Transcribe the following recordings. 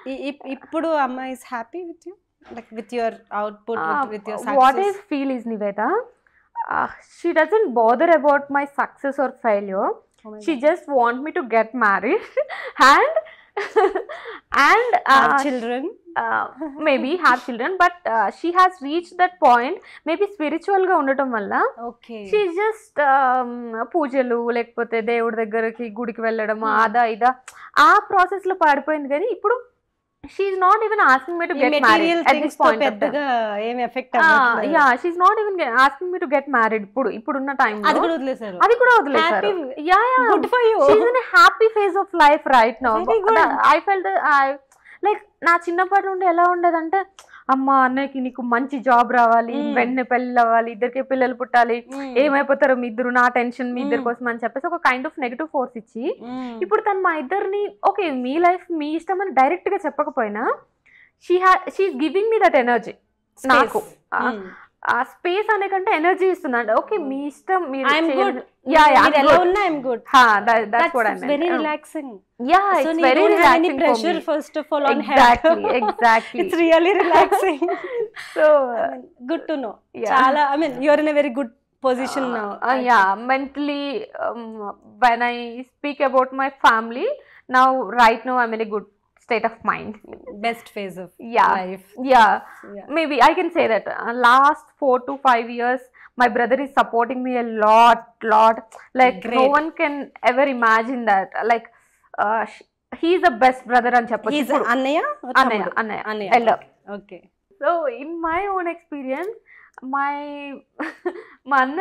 ఇప్పుడు అమ్మ is happy with you, like with your output, with your What I success? feel is, Niveda, she doesn't bother about my success or failure. She just want me to get married and and Have children? maybe have children, but she has reached that point. Maybe spiritual గా ఉండటం వల్ల okay. She just పూజలు లేకపోతే దేవుడి దగ్గరకి గుడికి వెళ్ళడం అదా ఇదా ఆ ప్రాసెస్ లో పడిపోయింది. కానీ ఇప్పుడు she's not even asking me to get married at this point of time. పెద్దగా ఏం effect Yeah, she's not even asking me to get married. ఇప్పుడున్న టైం అది కూడా వదిలేసారు. అది కూడా వదిలేసారు. Yeah, Good for you. she's in a happy phase of life right now. Very good. I felt like నా చిన్నప్పటి నుండి ఎలా ఉండేదంటే, అమ్మ అన్నయ్యకి నీకు మంచి జాబ్ రావాలి, వెంటనే పెళ్ళి అవ్వాలి, ఇద్దరికి పిల్లలు పుట్టాలి, ఏమైపోతారో మీ ఇద్దరు, నా టెన్షన్ మీ ఇద్దరి కోసం అని చెప్పేసి ఒక కైండ్ ఆఫ్ నెగటివ్ ఫోర్స్ ఇచ్చి, ఇప్పుడు తను మా ఇద్దరిని ఓకే మీ లైఫ్ మీ ఇష్టం అని డైరెక్ట్ గా చెప్పకపోయినా she giving me that energy. నాకు ఆ స్పేస్ అనే కంటే ఎనర్జీ ఇస్తుంది. ఓకే మీ ఇష్టం, మీరు ఎలా ఉన్నా I'm good. That's what I meant. Very relaxing. Yeah, So it's you very don't have any relaxing pressure for me. first of all on health. Exactly. It's really relaxing. So Good to know. Yeah. Chala, I mean, you're in a very good position now. Yeah, mentally, when I speak about my family now, right now I'm in a good state of mind. Best phase of Yeah. life. Yeah, Yeah. maybe I can say that last 4 to 5 years my brother is supporting me a lot. Like Great. no one can ever imagine that. Like he's the best brother అని చెప్పొచ్చు. He's ఇప్పుడు అన్నయ్య అన్నయ్య elder. Okay. So in my own experience, మా అన్న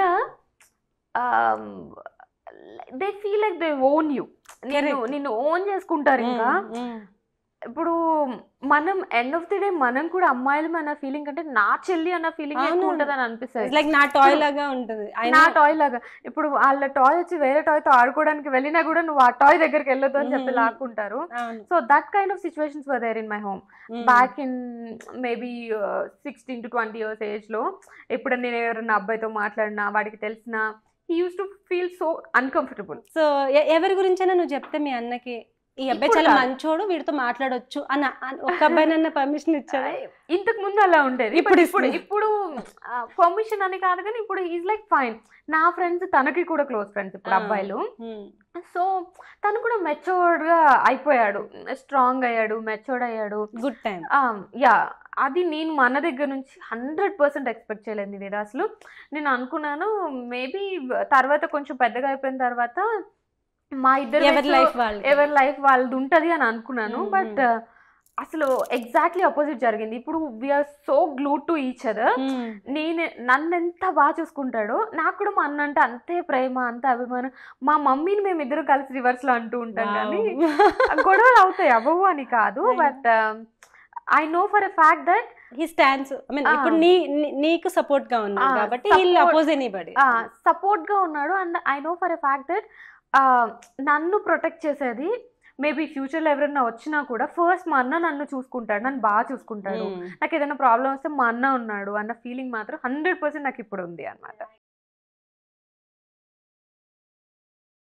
they feel like they own you. నిన్ను own చేసుకుంటారు. ఇంకా ఇప్పుడు మనం ఎండ్ ఆఫ్ ది డే మనం కూడా అమ్మాయిలు అన్న ఫీలింగ్ అంటే నా చెల్లి అన్న ఫీలింగ్ ఎక్కువ ఉంటుంది అని అనిపిస్తుంది. లైక్ నా టాయ్ లాగా ఉంటుంది. నా టాయ్ లాగా. ఇప్పుడు వాళ్ళ టాయ్ వచ్చి వేరే టాయ్ తో ఆడుకోవడానికి వెళ్ళినా కూడా నువ్వు ఆ టాయ్ దగ్గరికి వెళ్ళొద్దు అని చెప్పి లాక్కుంటారు. So that kind of situations were there in my home back in maybe 16 to 20 years age లో. ఎప్పుడు నేను ఎవరైనా అబ్బాయితో మాట్లాడినా వాడికి తెలిసిన he used to feel so uncomfortable. So ఎవరి గురించైనా నువ్వు చెప్తే మీ అన్నకి ఈ అబ్బాయి చాలా మంచోడు వీడితో మాట్లాడొచ్చు అన్న ఒక అబ్బాయినన్న పర్మిషన్ ఇచ్చాడు? ఇంతకు ముందు అలా ఉండేది. ఇప్పుడు పర్మిషన్ అని కాదు కానీ ఇప్పుడు ఈజ్ లైక్ ఫైన్. నా ఫ్రెండ్స్ తనకి కూడా క్లోజ్ ఫ్రెండ్స్ ఇప్పుడు అబ్బాయిలు. సో తను కూడా మెచ్యూర్డ్ గా అయిపోయాడు, స్ట్రాంగ్ అయ్యాడు, మెచ్యూర్డ్ అయ్యాడు. Good time. యా, అది నేను మన దగ్గర నుంచి 100% ఎక్స్పెక్ట్ చేయలేదు ఇది. అసలు నేను అనుకున్నాను మేబీ తర్వాత కొంచెం పెద్దగా అయిపోయిన తర్వాత మా ఇద్దరు ఎవరి లైఫ్ వాళ్ళది ఉంటది అని అనుకున్నాను. బట్ అసలు ఎగ్జాక్ట్లీ ఆపోజిట్ జరిగింది. ఇప్పుడు we're so glued to each other. నన్ను ఎంత బాగా చూసుకుంటాడో నాకు కూడా మా అన్న అంటే అంతే ప్రేమ, అంత అభిమానం. మా మమ్మీని మేము ఇద్దరు కలిసి రివర్స్ లో అంటూ ఉంటాం కానీ గొడవలు అవుతాయి అవ్వవు అని కాదు. But I know for a fact that he stands, I mean ఇప్పుడు నీకు సపోర్ట్ గా ఉన్నాడు కాబట్టి he'll oppose anybody. సపోర్ట్ గా ఉన్నాడు. And I know for a fact that నన్ను ప్రొటెక్ట్ చేసేది మేబీ ఫ్యూచర్లో ఎవరైనా వచ్చినా కూడా ఫస్ట్ మా అన్న నన్ను చూసుకుంటాడు, నన్ను బాగా చూసుకుంటాడు. నాకు ఏదైనా ప్రాబ్లం వస్తే మా అన్న ఉన్నాడు అన్న ఫీలింగ్ మాత్రం 100% నాకు ఇప్పుడు ఉంది అన్నమాట.